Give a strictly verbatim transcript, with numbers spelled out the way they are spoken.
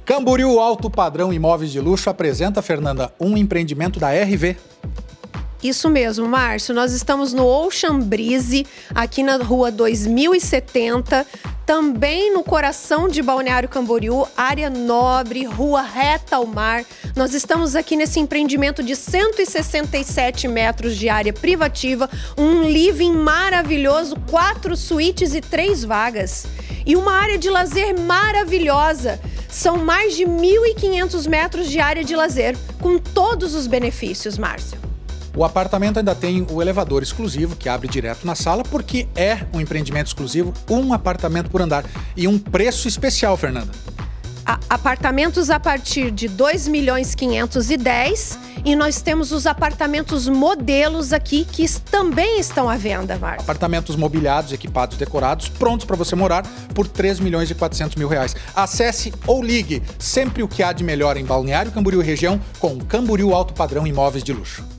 Camboriú Alto Padrão Imóveis de Luxo apresenta, Fernanda, um empreendimento da R V. Isso mesmo, Márcio. Nós estamos no Ocean Breeze, aqui na rua dois mil e setenta, também no coração de Balneário Camboriú, área nobre, rua reta ao mar. Nós estamos aqui nesse empreendimento de cento e sessenta e sete metros de área privativa, um living maravilhoso, quatro suítes e três vagas. E uma área de lazer maravilhosa. São mais de mil e quinhentos metros de área de lazer, com todos os benefícios, Márcio. O apartamento ainda tem o elevador exclusivo, que abre direto na sala, porque é um empreendimento exclusivo, um apartamento por andar. E um preço especial, Fernanda. A apartamentos a partir de dois milhões quinhentos e dez, e nós temos os apartamentos modelos aqui, que também estão à venda, Márcio. Apartamentos mobiliados, equipados, decorados, prontos para você morar por três milhões e quatrocentos mil reais. Acesse ou ligue sempre o que há de melhor em Balneário Camboriú e região com Camboriú Alto Padrão Imóveis de Luxo.